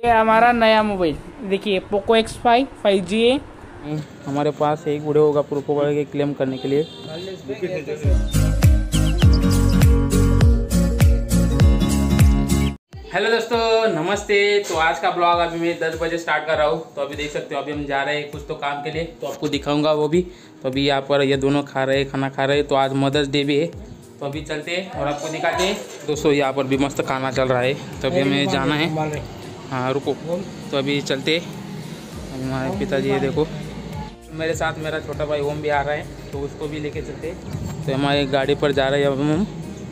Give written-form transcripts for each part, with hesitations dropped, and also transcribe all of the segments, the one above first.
ये हमारा नया मोबाइल देखिए पोको X5 5G है। हमारे पास एक वीडियो होगा प्रूफो के क्लेम करने के लिए। हेलो दोस्तों नमस्ते। तो आज का ब्लॉग अभी मैं 10 बजे स्टार्ट कर रहा हूँ। तो अभी देख सकते हो अभी हम जा रहे हैं कुछ तो काम के लिए, तो आपको दिखाऊंगा वो भी। तो अभी यहाँ पर ये दोनों खाना खा रहे हैं। तो आज मदर्स डे भी है, तो अभी चलते हैं और आपको दिखाते हैं। दोस्तों यहाँ पर भी मस्त खाना चल रहा है, तो अभी हमें जाना है। हाँ रुको, तो अभी चलते। हमारे पिताजी ये देखो, मेरे साथ मेरा छोटा भाई ओम भी आ रहा है, तो उसको भी लेके चलते। तो हमारे गाड़ी पर जा रहे हैं अब हम।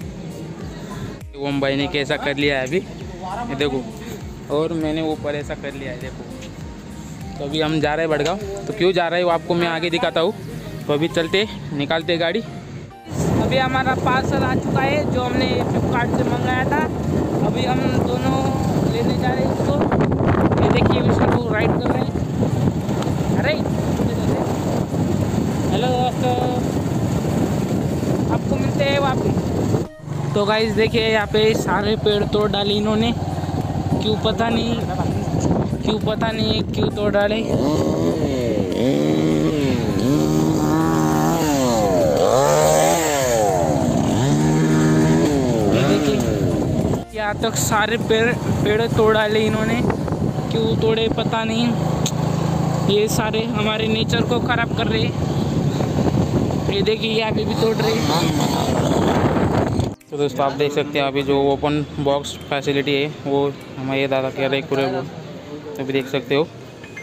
ओम भाई ने कैसा कर लिया है अभी ये देखो, और मैंने ऊपर ऐसा कर लिया है देखो। तो अभी हम जा रहे हैं बड़गांव। तो क्यों जा रहे हैं वो आपको मैं आगे दिखाता हूँ। तो अभी चलते निकालते गाड़ी। अभी हमारा पार्सल आ चुका है जो हमने फ्लिपकार्ट से मंगाया था। अभी हम दोनों लेने जा रहे हैं इसको। ये देखिए इसको राइड कर रहे हैं। अरे हेलो दोस्तों, आपको मिलते हैं वापस। तो गाइस देखिए यहाँ पे सारे पेड़ तोड़ डाले इन्होंने, क्यों पता नहीं क्यों तोड़ डाले। यहाँ तक सारे पेड़ तोड़ डाले इन्होंने, क्यों तोड़े पता नहीं। ये सारे हमारे नेचर को खराब कर रहे। ये देखिए यहाँ पे भी तोड़ रहे। तो दोस्तों आप देख सकते हैं अभी जो ओपन बॉक्स फैसिलिटी है वो हमारे दादा कह रहे पूरे वो। तो अभी देख सकते हो।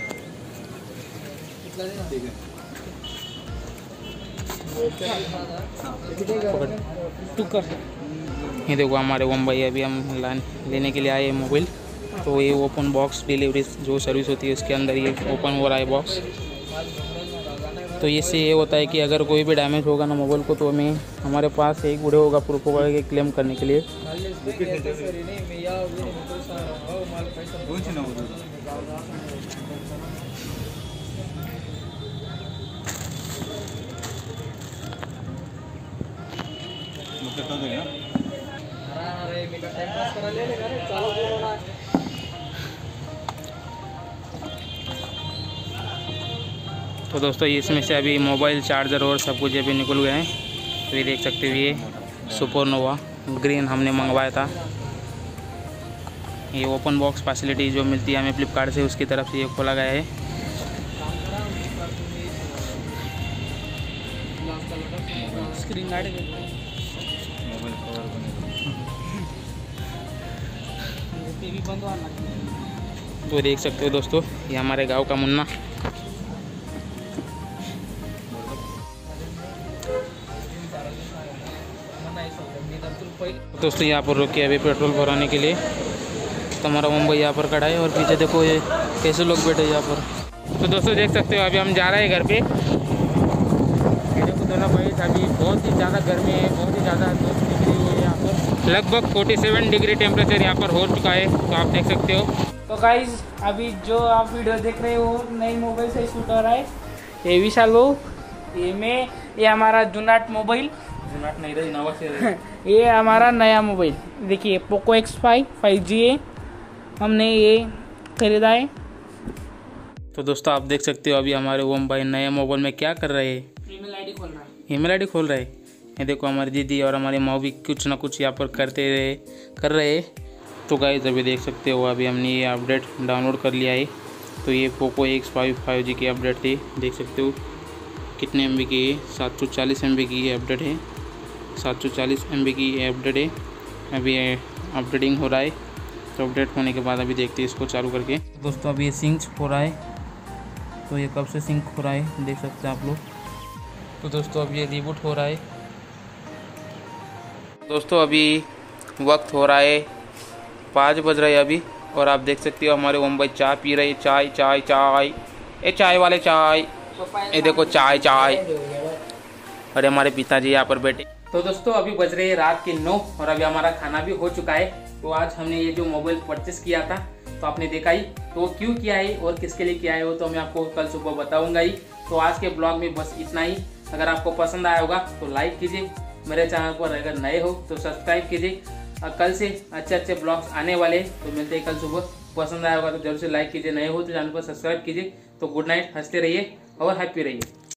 ये देखो हमारे ओम भाई अभी हम लेने के लिए आए मोबाइल। तो ये ओपन बॉक्स डिलीवरी जो सर्विस होती है उसके अंदर ये ओपन हो रहा है बॉक्स। तो इससे ये होता है कि अगर कोई भी डैमेज होगा ना मोबाइल को, तो हमें हमारे पास एक वीडियो होगा प्रूफो के क्लेम करने के लिए। तो दोस्तों इसमें से अभी मोबाइल चार्जर और सब कुछ अभी निकल गए हैं। तो ये देख सकते हो ये सुपरनोवा ग्रीन हमने मंगवाया था। ये ओपन बॉक्स फैसिलिटी जो मिलती है हमें फ्लिपकार्ट से, उसकी तरफ से ये खोला गया है। स्क्रीन गार्ड तो देख सकते हो दोस्तों ये हमारे गांव का मुन्ना। दोस्तों यहाँ पर रुके अभी पेट्रोल भराने के लिए। तो हमारा मुंबई यहाँ पर खड़ा है और पीछे देखो ये कैसे लोग बैठे यहाँ पर। तो दोस्तों देख सकते हो अभी हम जा रहे हैं घर पे। ये देखो दोनों भाई अभी बहुत ही ज़्यादा गर्मी है, बहुत ही ज़्यादा धूप निकली हुई है यहाँ पर। लगभग 47 डिग्री टेम्परेचर यहाँ पर हो चुका है, तो आप देख सकते हो। तो गाइज अभी जो आप वीडियो देख रहे हो नई मोबाइल से शूट हो रहा है। ये विशाल वो, ये हमारा जुनाट मोबाइल नहीं रही नवा से ये हमारा नया मोबाइल देखिए पोको X5 5G है, हमने ये खरीदा है। तो दोस्तों आप देख सकते हो अभी हमारे ओम भाई नए मोबाइल में क्या कर रहे हैं। ईमेल आईडी खोल रहा है। ईमेल आईडी खोल रहे हैं। ये देखो हमारी दीदी और हमारी माँ भी कुछ ना कुछ यहाँ पर कर रहे। तो गाइस अभी देख सकते हो अभी हमने ये अपडेट डाउनलोड कर लिया है। तो ये पोको X5 5G की अपडेट थी, देख सकते हो कितने MB की है। 740 MB की ये अपडेट है, 740 MB की ये अपडेट है। अभी अपडेटिंग हो रहा है। तो अपडेट होने के बाद अभी देखते हैं इसको चालू करके। दोस्तों अभी ये सिंक हो रहा है। तो ये कब से सिंक हो रहा है देख सकते हैं आप लोग। तो दोस्तों अभी ये रिबूट हो रहा है। दोस्तों अभी वक्त हो रहा है 5 बज रहे हैं अभी, और आप देख सकते हो हमारे ओम भाई चाय पी रहे। चाय ए चाय वाले चाय, ये देखो चाय। अरे हमारे पिताजी यहाँ पर बैठे। तो दोस्तों अभी बज रहे हैं रात के 9 और अभी हमारा खाना भी हो चुका है। तो आज हमने ये जो मोबाइल परचेस किया था तो आपने देखा ही, तो क्यों किया है और किसके लिए किया है वो तो मैं आपको कल सुबह बताऊंगा ही। तो आज के ब्लॉग में बस इतना ही। अगर आपको पसंद आया होगा तो लाइक कीजिए, मेरे चैनल पर अगर नए हो तो सब्सक्राइब कीजिए। कल से अच्छे ब्लॉग्स आने वाले, तो मिलते हैं कल सुबह। पसंद आया होगा तो जरूर से लाइक कीजिए, नए हो तो चैनल को सब्सक्राइब कीजिए। तो गुड नाइट, हंसते रहिए और हैप्पी रहिए।